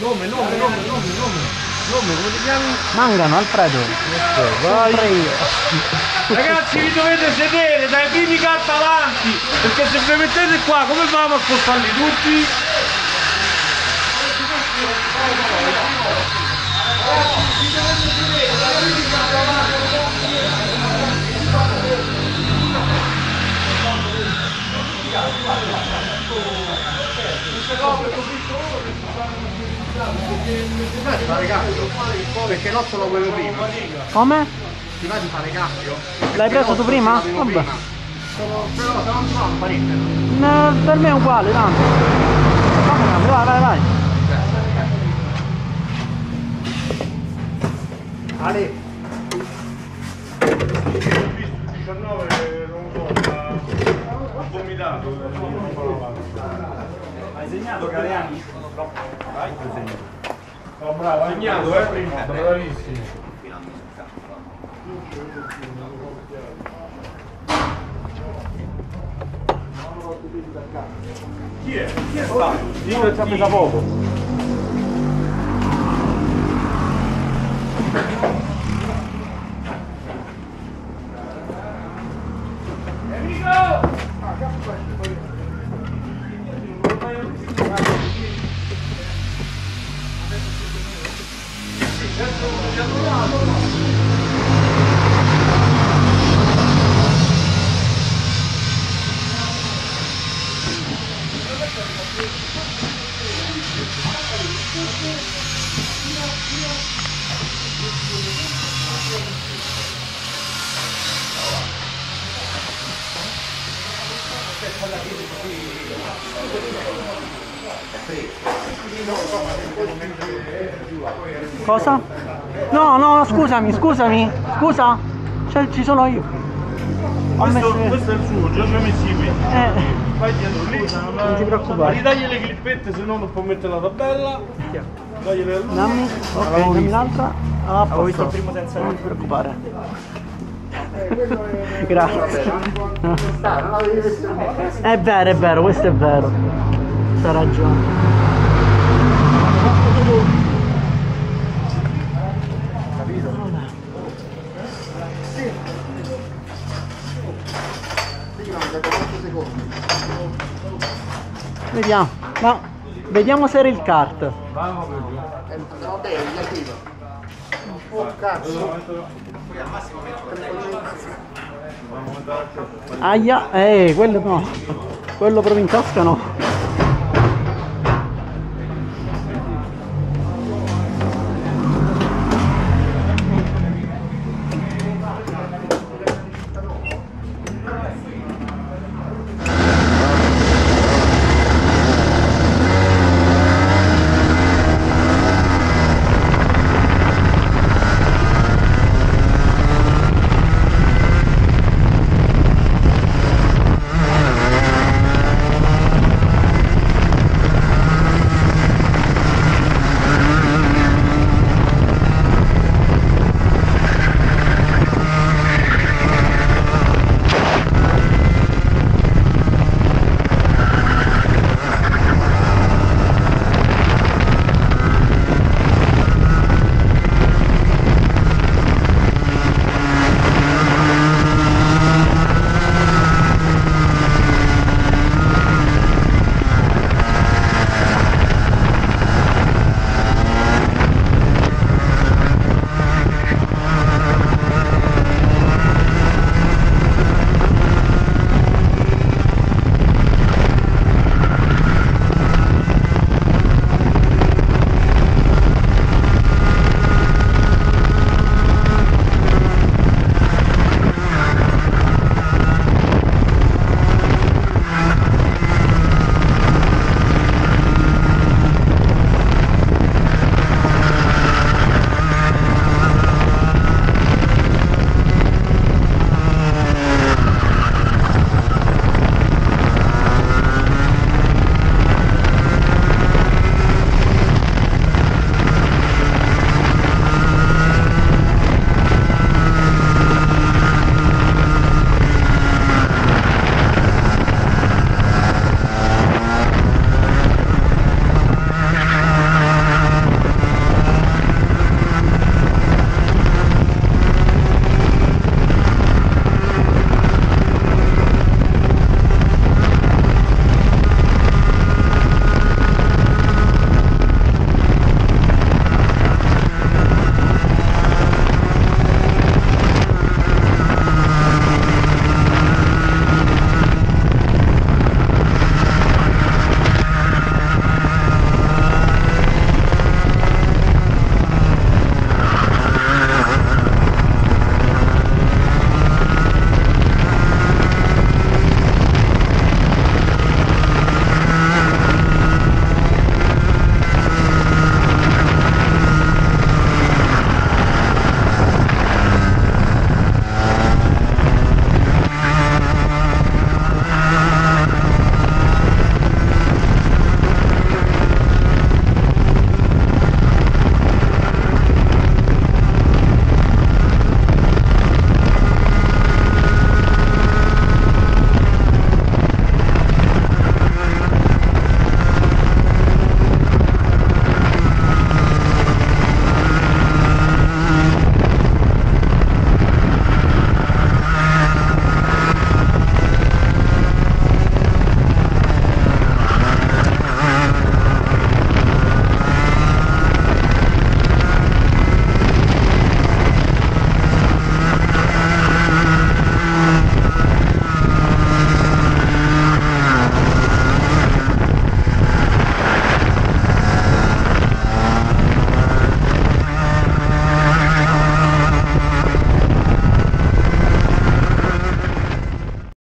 Nome, come ti chiami? Mangano, Alfredo. Vai. Sempre io. Ragazzi, vi dovete sedere dai primi carta avanti, perché se vi mettete qua, come famo a spostarli tutti? Perché non solo quello prima. Come? Ti va di fare cambio? L'hai preso tu prima? Vabbè. Però se non sono parecchio. No, per me è uguale, tanto. Vai. Ale. 19 non so, ha vomitato. Hai segnato Galeani? No. Vai, ho segnato. Oh, bravo, hai segnato, bravissimo. Chi è? Chi è stato? Dico che ci ha preso poco. Cosa? No, scusami. Scusa. Ci sono io. Questo è il suo, già ci ho messi qui. Vai dietro lì. Non ti preoccupare. Ridagli le clippette, se no non può mettere la tabella. Dagliele a lui. Dammi, ok, dammi l'altra. Ah, Ho visto il posto. primo senza Non ti preoccupare. Grazie. È vero, questo è vero. C'ha ragione. Vediamo se era il kart. Aia, quello no. Quello proprio in tasca no.